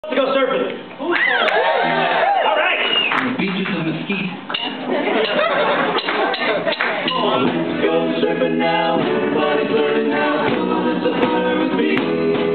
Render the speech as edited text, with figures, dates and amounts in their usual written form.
Let's go surfing. All right. On the beaches of Mesquite. Let's go surfing now. Everybody's learning how. Come on, it's a fun with me.